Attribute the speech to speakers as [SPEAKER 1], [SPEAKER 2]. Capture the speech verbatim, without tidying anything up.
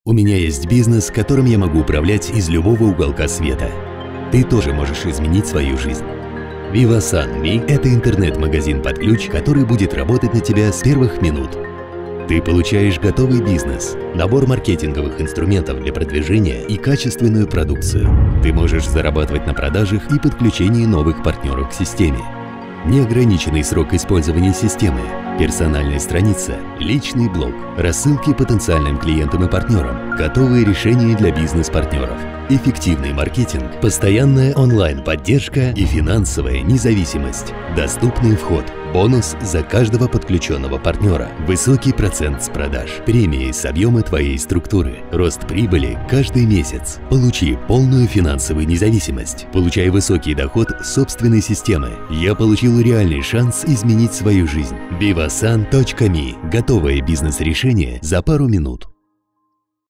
[SPEAKER 1] У меня есть бизнес, которым я могу управлять из любого уголка света. Ты тоже можешь изменить свою жизнь. Vivasan точка me – это интернет-магазин под ключ, который будет работать на тебя с первых минут. Ты получаешь готовый бизнес, набор маркетинговых инструментов для продвижения и качественную продукцию. Ты можешь зарабатывать на продажах и подключении новых партнеров к системе. Неограниченный срок использования системы, персональная страница, личный блог, рассылки потенциальным клиентам и партнерам, готовые решения для бизнес-партнеров, эффективный маркетинг, постоянная онлайн-поддержка и финансовая независимость, доступный вход, бонус за каждого подключенного партнера, высокий процент с продаж, премии с объема твоей структуры, рост прибыли каждый месяц. Получи полную финансовую независимость, получай высокий доход собственной системы. Я получил реальный шанс изменить свою жизнь. Vivasan точка me – готовое бизнес-решение за пару минут.